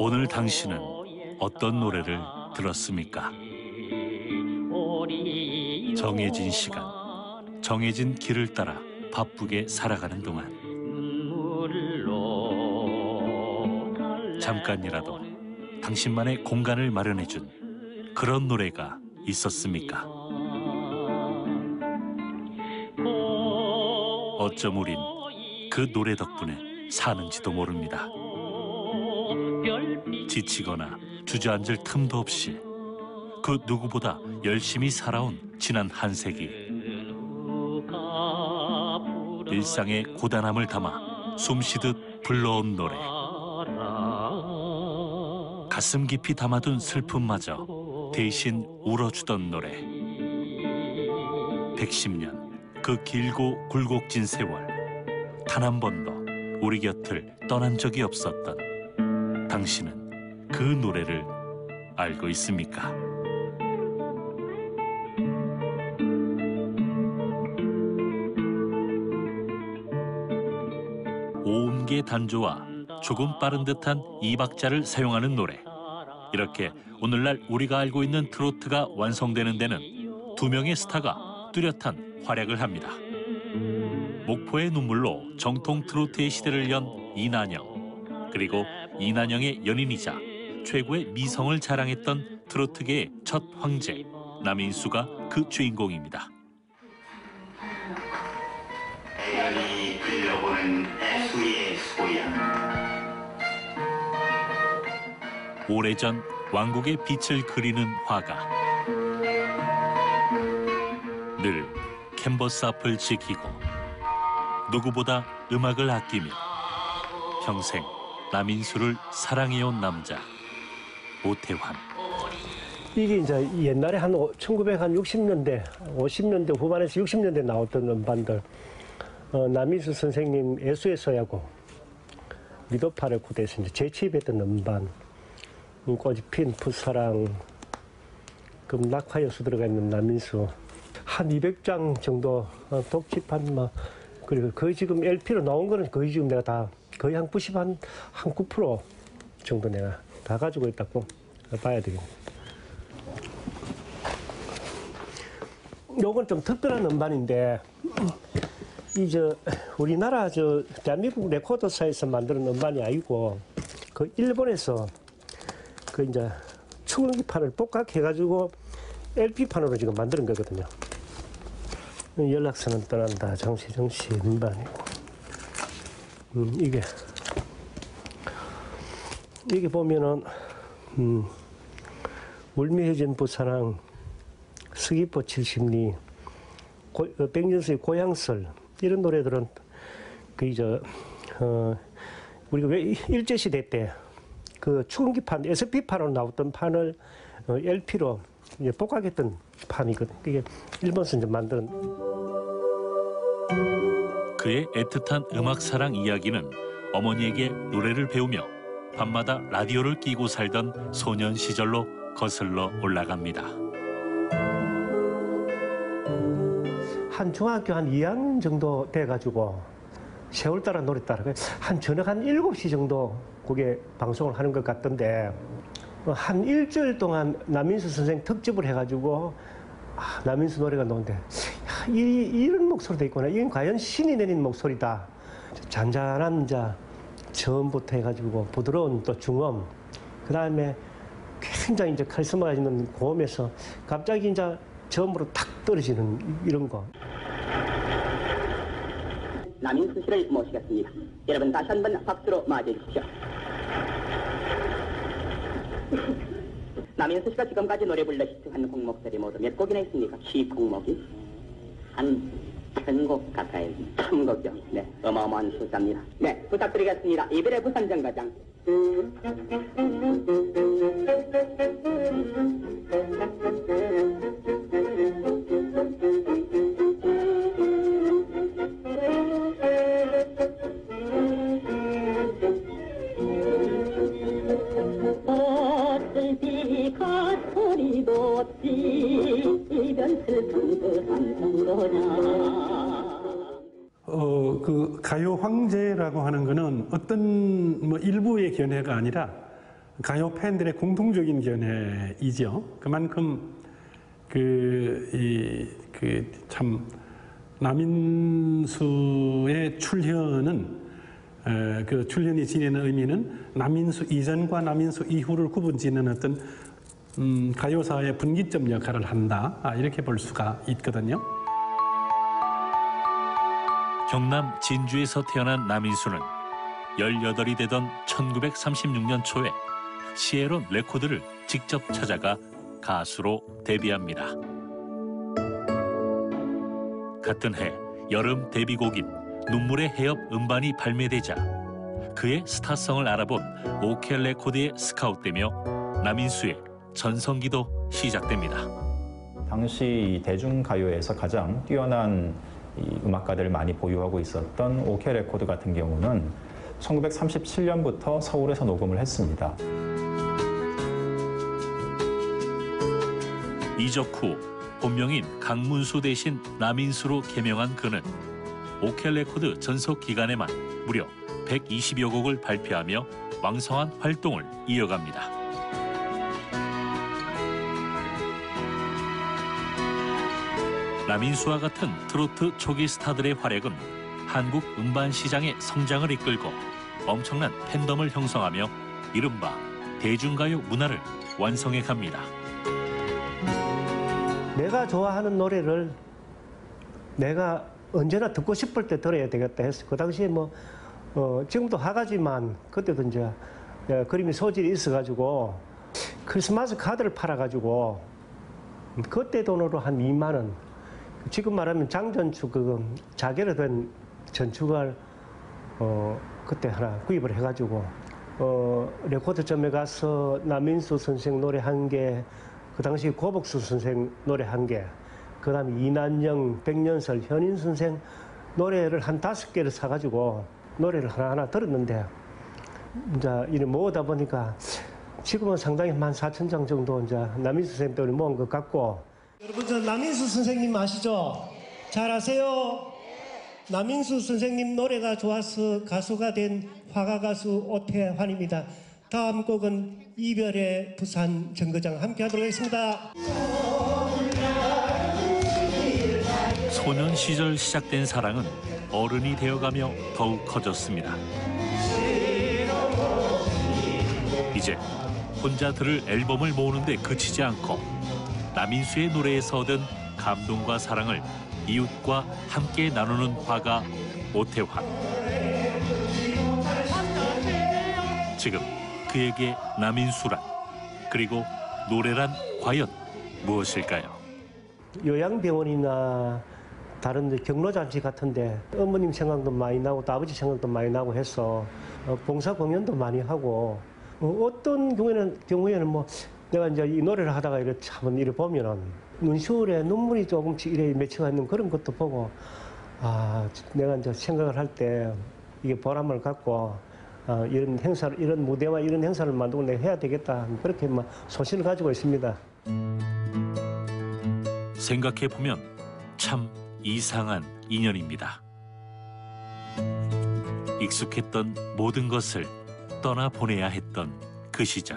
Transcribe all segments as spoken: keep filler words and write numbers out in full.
오늘 당신은 어떤 노래를 들었습니까? 정해진 시간, 정해진 길을 따라 바쁘게 살아가는 동안 잠깐이라도 당신만의 공간을 마련해준 그런 노래가 있었습니까? 어쩜 우린 그 노래 덕분에 사는지도 모릅니다. 지치거나 주저앉을 틈도 없이 그 누구보다 열심히 살아온 지난 한 세기, 일상의 고단함을 담아 숨쉬듯 불러온 노래, 가슴 깊이 담아둔 슬픔마저 대신 울어주던 노래. 백십 년 그 길고 굴곡진 세월, 단 한 번도 우리 곁을 떠난 적이 없었던 당신은 그 노래를 알고 있습니까? 오음계 단조와 조금 빠른 듯한 이 박자를 사용하는 노래. 이렇게 오늘날 우리가 알고 있는 트로트가 완성되는 데는 두 명의 스타가 뚜렷한 활약을 합니다. 목포의 눈물로 정통 트로트의 시대를 연 이난영, 그리고 이난영의 연인이자 최고의 미성을 자랑했던 트로트계의 첫 황제 남인수가 그 주인공입니다. 애연이 들려보는 애수의 소양. 오래전 왕국의 빛을 그리는 화가 늘 캔버스 앞을 지키고 누구보다 음악을 아끼며 평생 남인수를 사랑해온 남자 오태환. 이게 이제 옛날에 한 천구백육십 년대, 오십 년대 후반에서 육십 년대 나왔던 음반들, 어, 남인수 선생님 애수의 소야고 미도파를 구대에서 이제 재취입했던 음반, 꽃이 핀 풋사랑, 그 낙화여수 들어가 있는 남인수 한 이백 장 정도 독집한 뭐 그리고 거의 지금 엘피로 나온 거는 거의 지금 내가 다 거의 한 구십 한 한 구 퍼센트 정도 내가 다 가지고 있다고 봐야 되겠네. 요건 좀 특별한 음반인데 이 저 우리나라 저 대한민국 레코드사에서 만드는 음반이 아니고 그 일본에서 그 이제 축음기판을 복각해가지고 엘피판으로 지금 만드는 거거든요. 연락선은 떠난다, 정세정 씨 음반이고, 음, 이게 이게 보면은 음, 울미해진 부사랑, 서귀포 칠십리, 고, 어, 백년수의 고향설 이런 노래들은 그 이제 어, 우리가 왜 일제시대 때 그 축음기판 에스피판으로 나왔던 판을 어, 엘피로 이제 복각했던 판이거든. 이게 일본에서 이제 만든. 그의 애틋한 음악 사랑 이야기는 어머니에게 노래를 배우며 밤마다 라디오를 끼고 살던 소년 시절로 거슬러 올라갑니다. 한 중학교 한 이 학년 정도 돼가지고 세월 따라 노래 따라 한 저녁 한 일곱 시 정도 그게 방송을 하는 것 같던데 한 일주일 동안 남인수 선생 특집을 해가지고 아, 남인수 노래가 나오는데 야, 이, 이런 목소리도 있구나. 이건 과연 신이 내린 목소리다. 잔잔한 자 저음부터 해가지고 부드러운 또 중음, 그 다음에 굉장히 이제 카리스마가 있는 고음에서 갑자기 이제 저음으로 탁 떨어지는 이런 거. 남인수 씨를 모시겠습니다. 여러분 다시 한번 박수로 맞이해 주십시오. 남인수 씨가 지금까지 노래 불러 히트한 곡목들이 모두 몇 곡이나 있습니까? 십 곡목이? 한 천 곡 가까이, 천 곡이요. 네, 어마어마한 숫자입니다. 네, 부탁드리겠습니다. 이별의 부산 정거장. 어, 그 가요 황제라고 하는 거는 어떤 뭐 일부의 견해가 아니라 가요 팬들의 공통적인 견해이죠. 그만큼 그 이 그 참 남인수의 출현은 에, 그 출현이 지니는 의미는 남인수 이전과 남인수 이후를 구분짓는 어떤 음, 가요사의 분기점 역할을 한다, 아, 이렇게 볼 수가 있거든요. 경남 진주에서 태어난 남인수는 열여덟이 되던 천구백삼십육 년 초에 시에론 레코드를 직접 찾아가 가수로 데뷔합니다. 같은 해 여름 데뷔곡인 눈물의 해협 음반이 발매되자 그의 스타성을 알아본 오케이 레코드에 스카웃되며 남인수의 전성기도 시작됩니다. 당시 대중가요에서 가장 뛰어난 이 음악가들을 많이 보유하고 있었던 오케이 레코드 같은 경우는 천구백삼십칠 년부터 서울에서 녹음을 했습니다. 이적 후 본명인 강문수 대신 남인수로 개명한 그는 오케이 레코드 전속 기간에만 무려 백이십여 곡을 발표하며 왕성한 활동을 이어갑니다. 남인수와 같은 트로트 초기 스타들의 활약은 한국 음반 시장의 성장을 이끌고 엄청난 팬덤을 형성하며 이른바 대중가요 문화를 완성해 갑니다. 내가 좋아하는 노래를 내가 언제나 듣고 싶을 때 들어야 되겠다 해서 그 당시에 뭐 어, 지금도 하가지만 그때도 이제 예, 그림이 소질이 있어가지고 크리스마스 카드를 팔아가지고 그때 돈으로 한 이만 원, 지금 말하면 장전축 그 자개로 된 전축을 어, 그때 하나 구입을 해가지고 어, 레코드점에 가서 남인수 선생 노래 한 개, 그 당시 고복수 선생 노래 한 개, 그 다음에 이난영, 백년설, 현인 선생 노래를 한 다섯 개를 사가지고 노래를 하나하나 들었는데 이제 이를 모으다 보니까 지금은 상당히 한 사천 장 정도 이제 남인수 선생님 때문에 모은 것 같고. 여러분, 저 남인수 선생님 아시죠? 잘 아세요? 남인수 선생님 노래가 좋아서 가수가 된 화가 가수 오태환입니다. 다음 곡은 이별의 부산 정거장 함께 하도록 하겠습니다. 소년 시절 시작된 사랑은 어른이 되어가며 더욱 커졌습니다. 이제 혼자 들을 앨범을 모으는데 그치지 않고 남인수의 노래에서 얻은 감동과 사랑을 이웃과 함께 나누는 화가 오태환. 지금 그에게 남인수란, 그리고 노래란 과연 무엇일까요? 요양병원이나 다른 경로잔치 같은데 어머님 생각도 많이 나고 또 아버지 생각도 많이 나고 해서 봉사 공연도 많이 하고, 어떤 경우에는 경우에는 뭐 내가 이제 이 노래를 하다가 이렇게 한번 이래 보면은 눈시울에 눈물이 조금씩 이래 맺혀가 있는 그런 것도 보고, 아, 내가 이제 생각을 할 때 이게 보람을 갖고 아, 이런 행사를, 이런 무대와 이런 행사를 만들고 내가 해야 되겠다, 그렇게 막 소신을 가지고 있습니다. 생각해 보면 참 이상한 인연입니다. 익숙했던 모든 것을 떠나 보내야 했던 그 시절.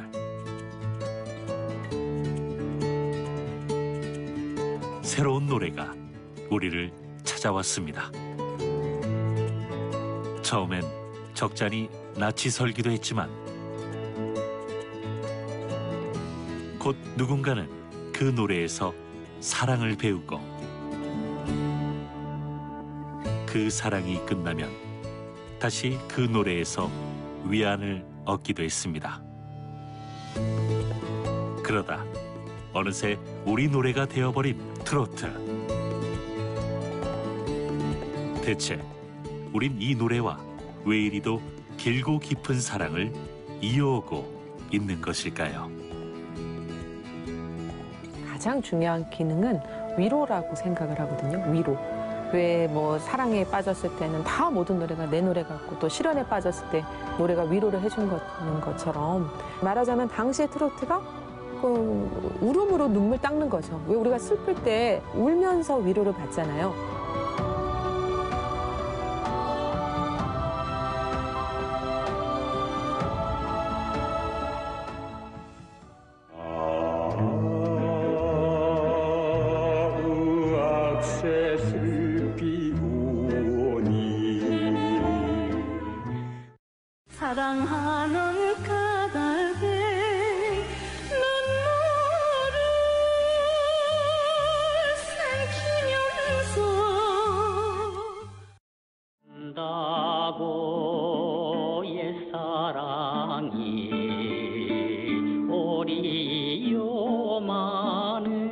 새로운 노래가 우리를 찾아왔습니다. 처음엔 적잖이 낯이 설기도 했지만 곧 누군가는 그 노래에서 사랑을 배우고, 그 사랑이 끝나면 다시 그 노래에서 위안을 얻기도 했습니다. 그러다 어느새 우리 노래가 되어버린 트로트. 대체 우린 이 노래와 왜 이리도 길고 깊은 사랑을 이어오고 있는 것일까요? 가장 중요한 기능은 위로라고 생각을 하거든요. 위로. 왜 뭐 사랑에 빠졌을 때는 다 모든 노래가 내 노래 같고, 또 실연에 빠졌을 때 노래가 위로를 해준 것처럼, 말하자면 당시의 트로트가 그 울음으로 눈물 닦는 거죠. 왜 우리가 슬플 때 울면서 위로를 받잖아요. 악셋을 피우니 사랑하는 까닭에 눈물을 삼키면서 다고 옛사랑이 오리요 많은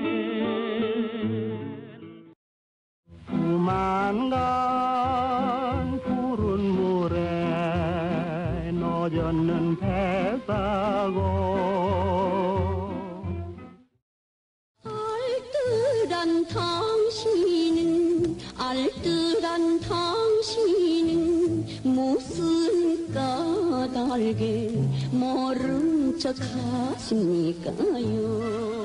두만간 푸른 물에 노젓는 배사고 알뜰한 당신은 알뜰한 당신은 무슨 까닭에 모른 척 하십니까요?